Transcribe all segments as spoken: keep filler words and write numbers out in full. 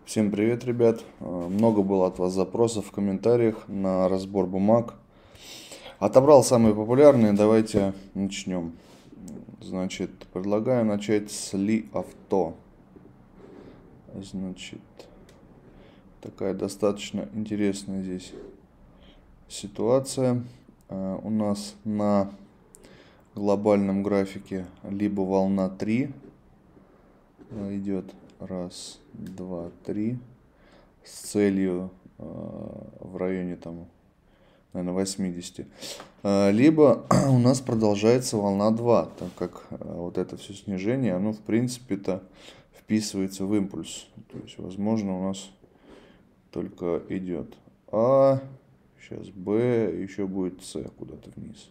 Всем привет, ребят! Э, Много было от вас запросов в комментариях на разбор бумаг. Отобрал самые популярные, давайте начнем. Значит, предлагаю начать с Ли Авто. Значит, такая достаточно интересная здесь ситуация. Э, У нас на глобальном графике либо волна три идет, раз, два, три, с целью э, в районе там, наверное, восьмидесяти. Э, Либо у нас продолжается волна два, так как э, вот это все снижение, оно в принципе-то вписывается в импульс. То есть, возможно, у нас только идет А, сейчас Б, еще будет С куда-то вниз.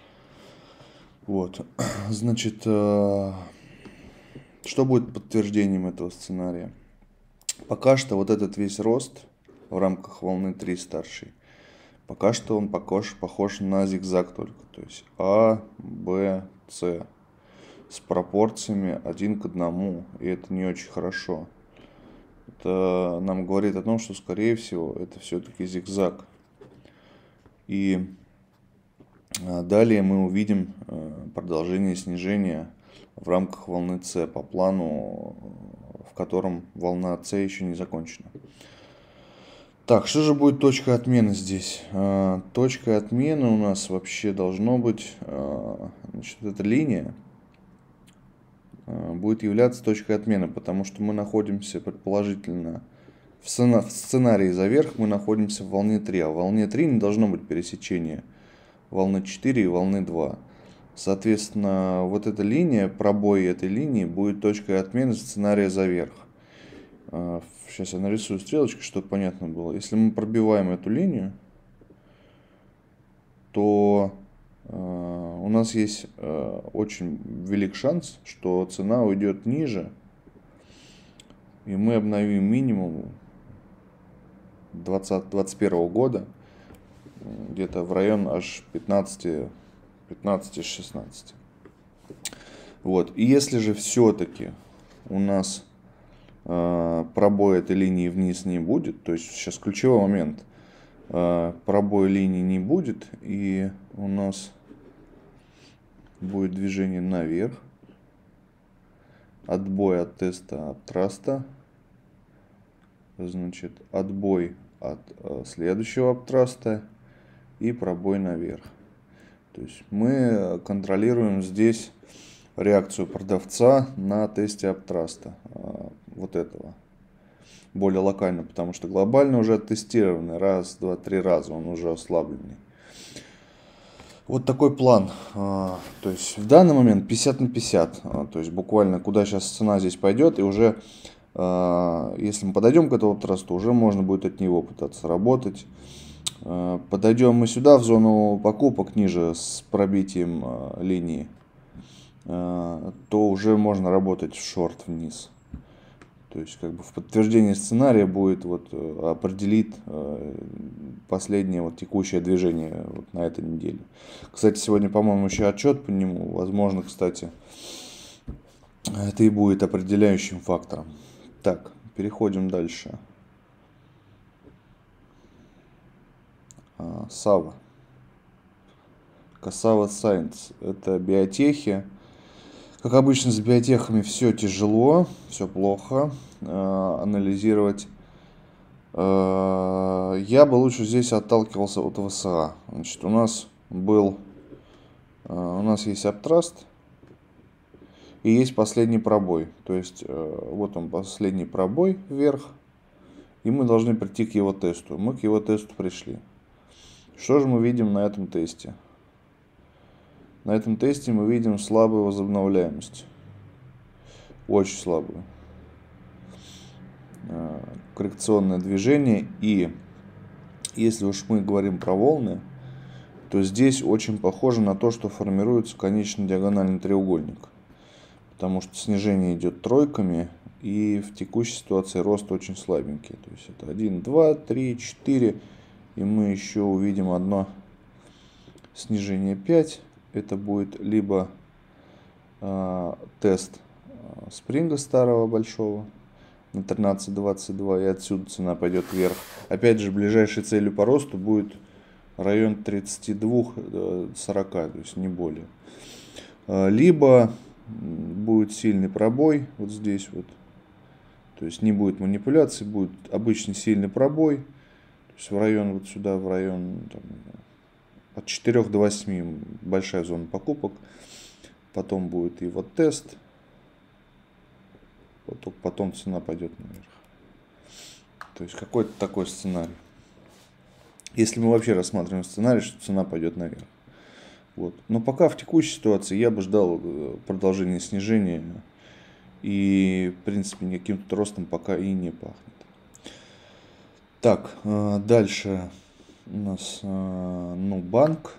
Вот, значит, э, что будет подтверждением этого сценария? Пока что вот этот весь рост в рамках волны три старшей, пока что он похож, похож на зигзаг только. То есть А, Б, С с пропорциями один к одному. И это не очень хорошо. Это нам говорит о том, что, скорее всего, это все-таки зигзаг. И далее мы увидим продолжение снижения в рамках волны С по плану, в котором волна С еще не закончена. Так, что же будет точкой отмены здесь? А, точкой отмены у нас вообще должно быть, а, значит, эта линия а, будет являться точкой отмены, потому что мы находимся предположительно в, сцена, в сценарии за верх, мы находимся в волне три, а в волне три не должно быть пересечения волны четыре и волны два. Соответственно, вот эта линия, пробой этой линии будет точкой отмены сценария за верх. Сейчас я нарисую стрелочкой, чтобы понятно было. Если мы пробиваем эту линию, то э, у нас есть э, очень велик шанс, что цена уйдет ниже, и мы обновим минимум двадцать двадцать первого года, где-то в район аж пятнадцати шестнадцати. Вот. И если же все-таки у нас пробой этой линии вниз не будет, то есть сейчас ключевой момент, пробой линии не будет, и у нас будет движение наверх, отбой от теста от траста, значит, отбой от следующего аптраста и пробой наверх. То есть мы контролируем здесь реакцию продавца на тесте аптраста, вот этого, более локально, потому что глобально уже оттестированный, раз, два, три раза, он уже ослабленный. Вот такой план. То есть в данный момент пятьдесят на пятьдесят, то есть буквально куда сейчас цена здесь пойдет, и уже если мы подойдем к этому аптрасту, уже можно будет от него пытаться работать. Подойдем мы сюда в зону покупок ниже с пробитием линии, то уже можно работать в шорт вниз. То есть как бы в подтверждение сценария будет вот определить последнее вот текущее движение вот на этой неделе. Кстати, сегодня, по-моему, еще отчет по нему. Возможно, кстати, это и будет определяющим фактором. Так, переходим дальше. Сава. Cassava Science. Это биотехи. Как обычно с биотехами все тяжело, все плохо э, анализировать. Э, я бы лучше здесь отталкивался от ВСА. Значит, у нас был, э, у нас есть аптраст и есть последний пробой. То есть э, вот он, последний пробой вверх, и мы должны прийти к его тесту. Мы к его тесту пришли. Что же мы видим на этом тесте? На этом тесте мы видим слабую возобновляемость. Очень слабую. Коррекционное движение. И если уж мы говорим про волны, то здесь очень похоже на то, что формируется конечно-диагональный треугольник. Потому что снижение идет тройками, и в текущей ситуации рост очень слабенький. То есть это один, два, три, четыре. И мы еще увидим одно снижение пять. Это будет либо э, тест спринга старого большого, на тринадцать двадцать два, и отсюда цена пойдет вверх. Опять же, ближайшей целью по росту будет район тридцать два сорок, то есть не более. Либо будет сильный пробой вот здесь вот, то есть не будет манипуляций, будет обычный сильный пробой, то есть в район вот сюда, в район там, от четырёх до восьми большая зона покупок. Потом будет и вот тест, вот только потом цена пойдет наверх. То есть какой-то такой сценарий. Если мы вообще рассматриваем сценарий, что цена пойдет наверх. Вот. Но пока в текущей ситуации я бы ждал продолжения снижения. И в принципе никаким тут ростом пока и не пахнет. Так, дальше у нас Нубанк.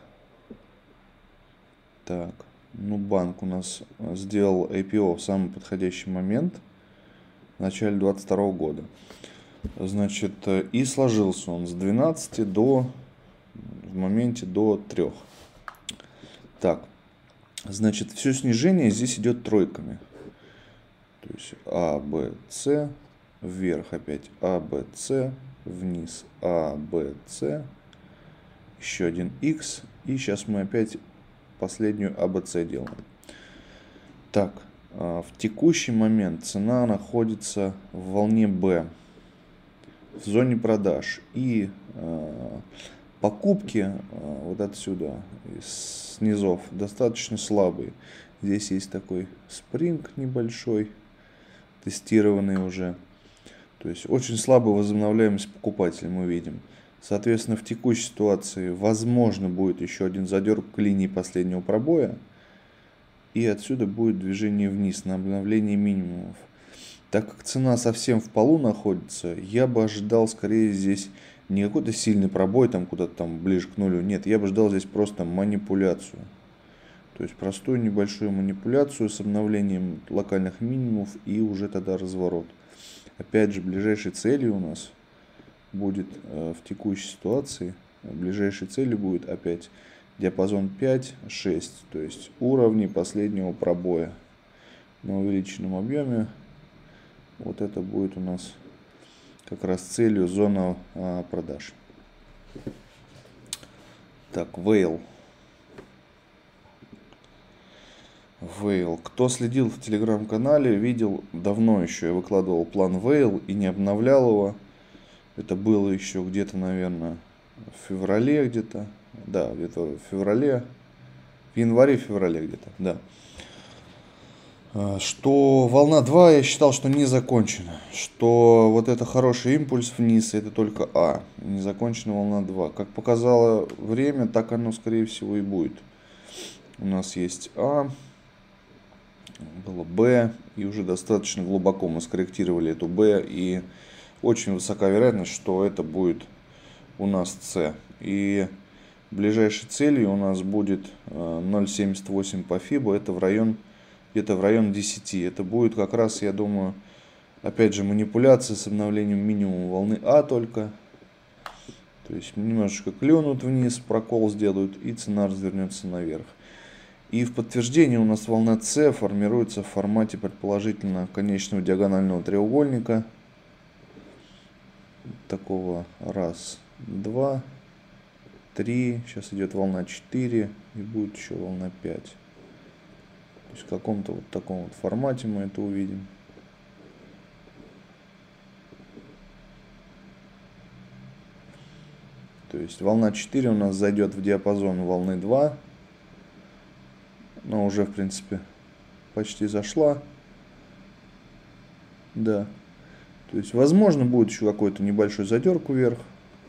Так, Нубанк у нас сделал ай пи о в самый подходящий момент, в начале двадцать второго года. Значит, и сложился он с двенадцати до, в моменте до трёх. Так, значит, все снижение здесь идет тройками. То есть А, Б, С, вверх опять А, Б, С, вниз А, Б, С, еще один X, и сейчас мы опять последнюю А Б С делаем. Так, в текущий момент цена находится в волне Б, в зоне продаж, и э, покупки э, вот отсюда, из низов, достаточно слабые. Здесь есть такой спринг небольшой, тестированный уже. То есть очень слабая возобновляемость покупателей мы видим. Соответственно, в текущей ситуации возможно будет еще один задерг к линии последнего пробоя. И отсюда будет движение вниз на обновление минимумов. Так как цена совсем в полу находится, я бы ожидал скорее здесь не какой-то сильный пробой, там куда-то там ближе к нулю. Нет, я бы ждал здесь просто манипуляцию. То есть простую небольшую манипуляцию с обновлением локальных минимумов и уже тогда разворот. Опять же, ближайшей целью у нас будет э, в текущей ситуации, ближайшей целью будет опять диапазон пять шесть, то есть уровни последнего пробоя на увеличенном объеме. Вот это будет у нас как раз целью зона а, продаж. Так, Вейл. Вейл. Кто следил в телеграм-канале, видел, давно еще я выкладывал план Вейл и не обновлял его. Это было еще где-то, наверное, в феврале где-то. Да, где-то в феврале. В январе-феврале где-то, да. Что волна два я считал, что не закончена. Что вот это хороший импульс вниз, это только А. Не закончена волна два. Как показало время, так оно скорее всего и будет. У нас есть А. Было Б. И уже достаточно глубоко мы скорректировали эту Б. И очень высока вероятность, что это будет у нас С. И ближайшей целью у нас будет ноль семьдесят восемь по фибо. Это в район, где-то в район десяти. Это будет как раз, я думаю, опять же манипуляция с обновлением минимума волны А только. То есть немножечко клюнут вниз, прокол сделают, и цена развернется наверх. И в подтверждение у нас волна С формируется в формате предположительно конечного диагонального треугольника. Такого раз, два, три. Сейчас идет волна четыре и будет еще волна пять. То есть в каком-то вот таком вот формате мы это увидим. То есть волна четыре у нас зайдет в диапазон волны два. Но уже в принципе почти зашла. Да. То есть возможно будет еще какой-то небольшой задерг вверх.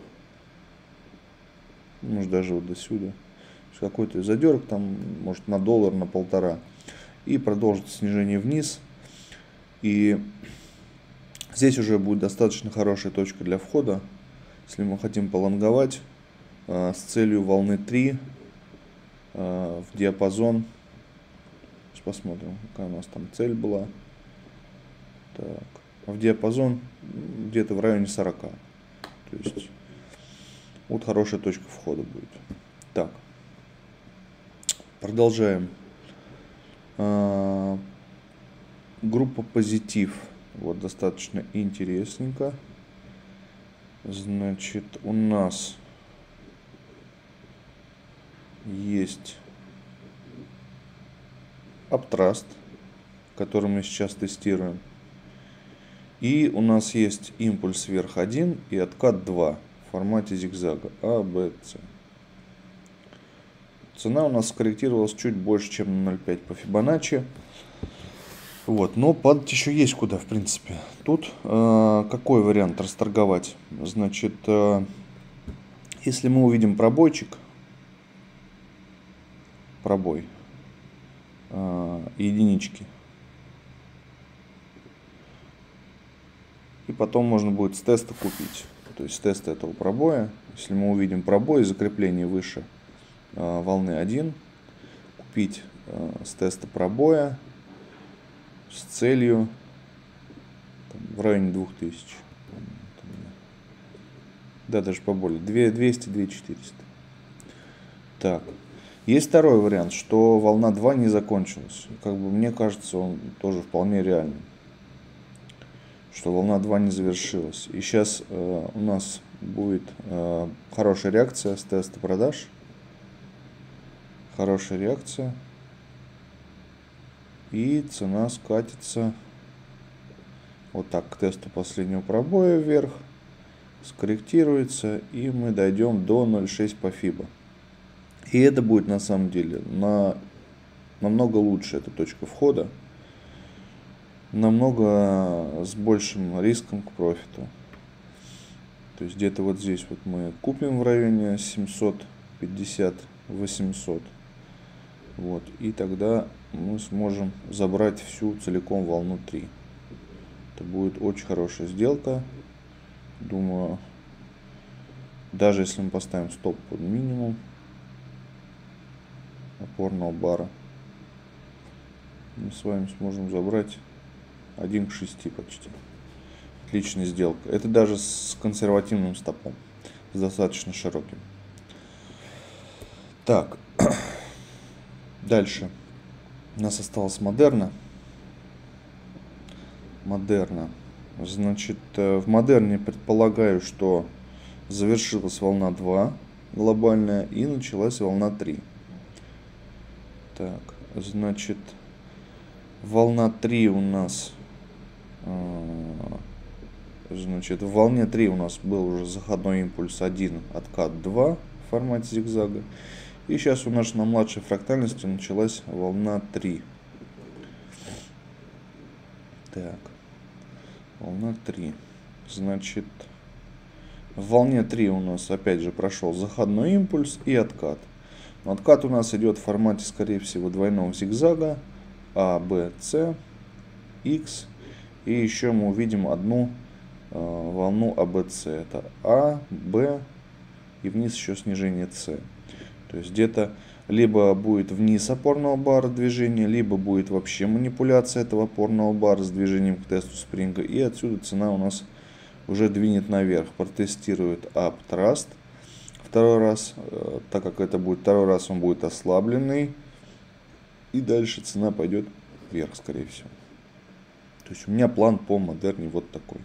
Может даже вот до сюда. Какой-то задерг там, может на доллар, на полтора. И продолжит снижение вниз. И здесь уже будет достаточно хорошая точка для входа. Если мы хотим полонговать э, с целью волны три э, в диапазон. Сейчас посмотрим, какая у нас там цель была. Так. В диапазон где-то в районе сорока. То есть вот хорошая точка входа будет. Так. Продолжаем. А, группа позитив. Вот достаточно интересненько. Значит, у нас есть Uptrust, который мы сейчас тестируем. И у нас есть импульс вверх один и откат два в формате зигзага А, Б, С. Цена у нас скорректировалась чуть больше, чем на ноль целых пять по Фибоначчи. Вот, но падать еще есть куда, в принципе. Тут э, какой вариант расторговать? Значит, э, если мы увидим пробойчик, пробой, э, единички, и потом можно будет с теста купить. То есть с теста этого пробоя, если мы увидим пробой и закрепление выше э, волны один, купить э, с теста пробоя с целью там, в районе двух тысяч. Да, даже поболее. двести — две тысячи четыреста. Так. Есть второй вариант, что волна два не закончилась. Как бы мне кажется, он тоже вполне реальный. Что волна два не завершилась. И сейчас э, у нас будет э, хорошая реакция с теста продаж. Хорошая реакция. И цена скатится вот так к тесту последнего пробоя вверх. Скорректируется. И мы дойдем до ноль целых шесть по фибо. И это будет на самом деле на, намного лучше, эта точка входа. Намного с большим риском к профиту. То есть где-то вот здесь вот мы купим в районе семьсот пятьдесят — восемьсот. Вот. И тогда мы сможем забрать всю целиком волну три. Это будет очень хорошая сделка. Думаю, даже если мы поставим стоп под минимум опорного бара, мы с вами сможем забрать один к шести почти. Отличная сделка. Это даже с консервативным стопом, с достаточно широким. Так, дальше у нас осталось Модерна. Модерна. Значит, в Модерне предполагаю, что завершилась волна два глобальная и началась волна три. Так, значит, волна три у нас, значит, в волне три у нас был уже заходной импульс один, откат два в формате зигзага. И сейчас у нас на младшей фрактальности началась волна три. Так, волна три. Значит, в волне три у нас опять же прошел заходной импульс и откат. Но откат у нас идет в формате, скорее всего, двойного зигзага А, Б, С, X. И еще мы увидим одну э, волну А, Б, С. Это А, Б и вниз еще снижение С. То есть где-то либо будет вниз опорного бара движение, либо будет вообще манипуляция этого опорного бара с движением к тесту спринга. И отсюда цена у нас уже двинет наверх. Протестирует Uptrust. Второй раз, так как это будет второй раз, он будет ослабленный. И дальше цена пойдет вверх, скорее всего. То есть у меня план по Модерне вот такой.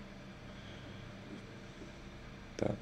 Так.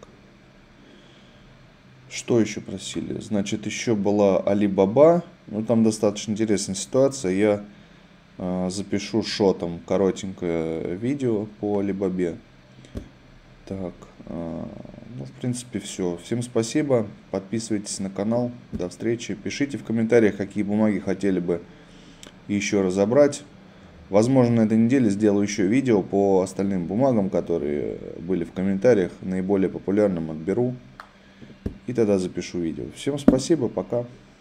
Что еще просили? Значит, еще была Alibaba. Ну, там достаточно интересная ситуация. Я э, запишу шотом коротенькое видео по Alibaba. Так. Э, ну, в принципе, все. Всем спасибо. Подписывайтесь на канал. До встречи. Пишите в комментариях, какие бумаги хотели бы еще разобрать. Возможно, на этой неделе сделаю еще видео по остальным бумагам, которые были в комментариях. Наиболее популярным отберу. И тогда запишу видео. Всем спасибо. Пока.